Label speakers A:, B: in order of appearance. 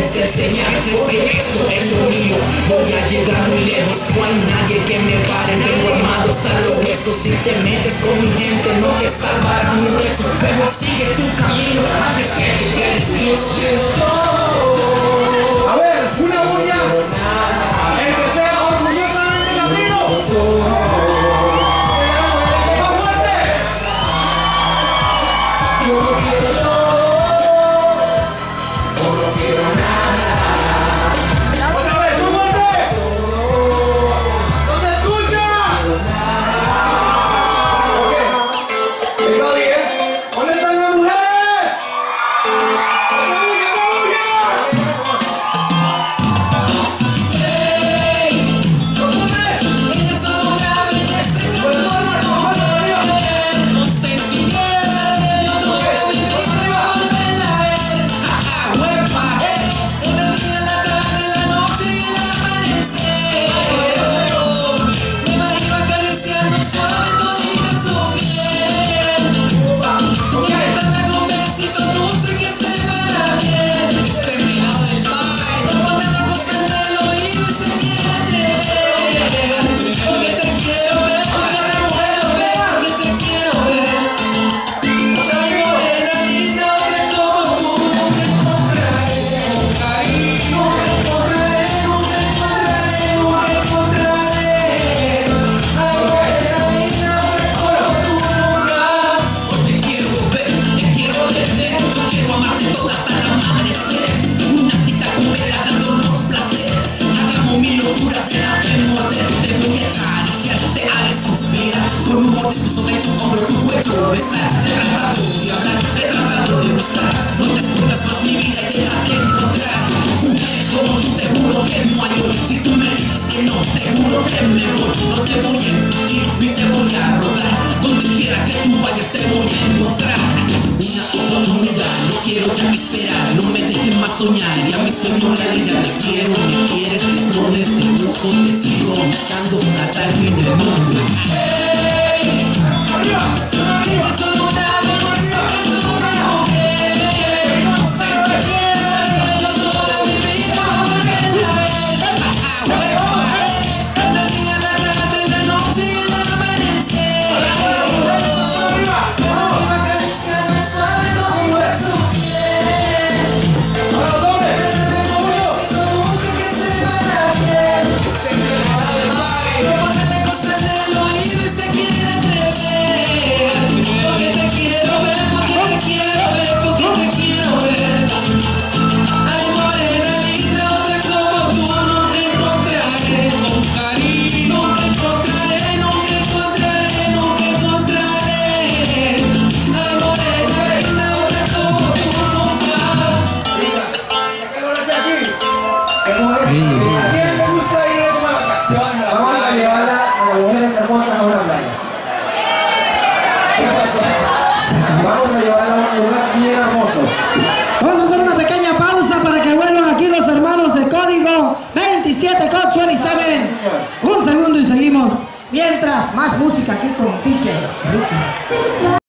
A: puedes enseñar, porque eso es lo mío. Voy a llegar muy lejos, no hay nadie que me pare. Tengo armados a los huesos. Si te metes con mi gente no te salvará mi rezo. Pero sigue tu camino antes que tú quieres
B: A ver, una bulla. El que sea orgullosamente latino. ¡Más fuerte!
A: Yo no quiero no quiero nada.
B: Otra vez, muy fuerte. ¡No se escucha! Ok, está bien. ¿Dónde están las mujeres? ¡Otra bulla, otra bulla!
A: Sobre tu hombro, tu cuello, besar, de tratado de hablar, de tratado de buscar. No te escondas más mi vida y déjate encontrar. Mujeres como tú, te juro que no hay hoy. Si tú me dices que no, te juro que me voy. No te voy a insistir, ni te voy a rogar. Donde quiera que tú vayas te voy a encontrar. Una oportunidad, no quiero ya esperar. No me dejes más soñar, ya mi sueño realidad. Te quiero, me quieres, te escondes, te busco, te sigo buscando hasta el fin del mundo.
B: ¿A quién le gusta ir a una vacaciones?
C: Vamos a llevarla a las mujeres hermosas a una playa.
B: ¿Qué pasó?
C: Vamos a llevarla a un lugar bien hermoso. Vamos a hacer una pequeña pausa para que vuelvan aquí los hermanos de código 27 Code 27. Un segundo y seguimos. Mientras, más música aquí con DJ Ricky.